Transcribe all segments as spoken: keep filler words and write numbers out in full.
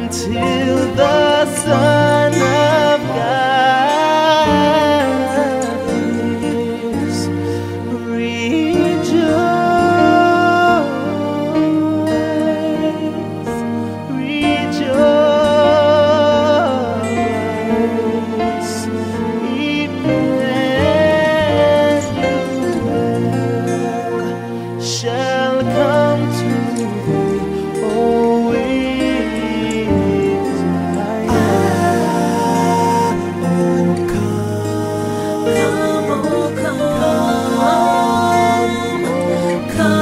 until the Son of God appears. Rejoice, rejoice, Emmanuel shall come to thee, O Israel. Oh, come, Come, oh, come, come,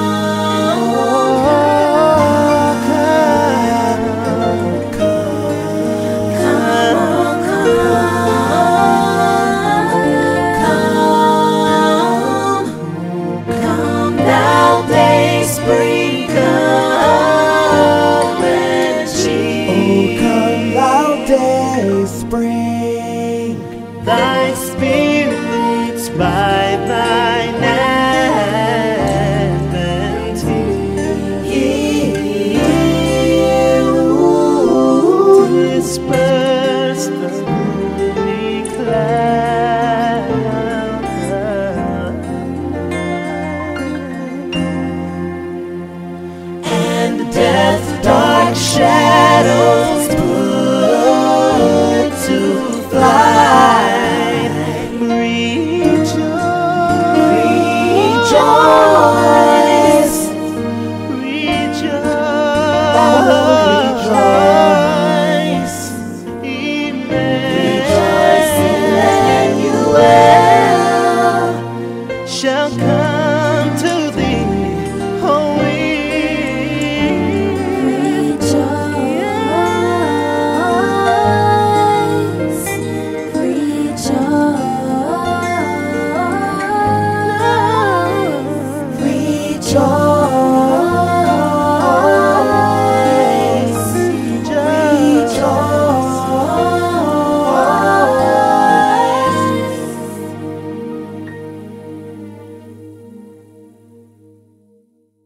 come, thou dayspring, come and cheer. come thou dayspring, thy spirits by thine advent here to disperse the gloomy cloud. And death's dark shadows